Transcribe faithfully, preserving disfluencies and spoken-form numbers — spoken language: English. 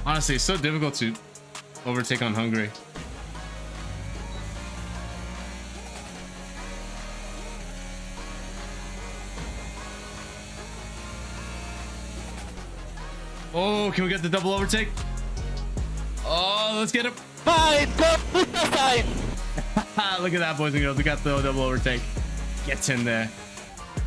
Honestly, it's so difficult to overtake on Hungary. Oh, can we get the double overtake? Oh, let's get him. Fine, go fine. Look at that, boys and girls. We got the double overtake. Gets in there.